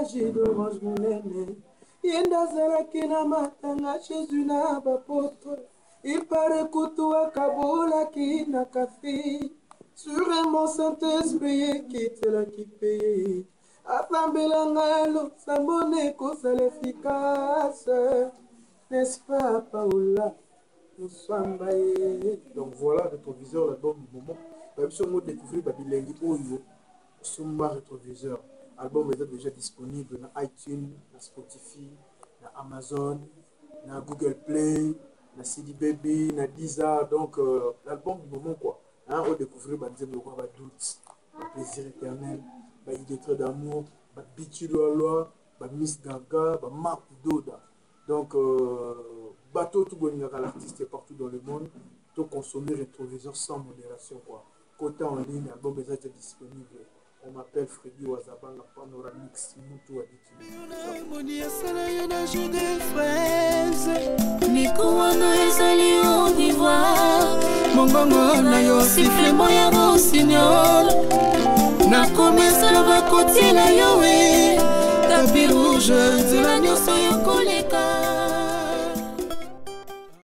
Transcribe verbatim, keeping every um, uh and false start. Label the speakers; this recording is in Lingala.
Speaker 1: jus d'orange monene. Yenda zalaki na matanga Jésus na bapotre. Il paraît kutua kabola ki na café. Sur mon Saint-Esprit qui te l'a qui paye. Atambelangalo samone kosa l'efficace. N'est-ce pas Paola? Donc voilà, rétroviseur, l'album du moment. Même si on a découvert Babilengi Oyo, Sumba rétroviseur. L'album est déjà disponible dans iTunes, dans Spotify, dans Amazon, dans Google Play, dans C D Baby, dans Deezer. Donc euh, l'album du moment quoi. Hein, on découvre Banzem Lokwa Badout, Plaisir éternel, Idétre d'amour, Bitu Loi, Miss Gaga, Marc Doda. Donc euh, bateau tout bon l'artiste partout dans le monde. Tout consommer rétroviseur sans modération quoi. Côté en ligne, l'album est déjà disponible. On m'appelle Freddy Wazabanga Panoramix Moutou Adiki.
Speaker 2: Mikuano ezali au ivoire. Mongongo na yo siffle moya rossignol. Na komesa na bakoti na yo we. Tapis rouge, nzela nyonso yokoleka.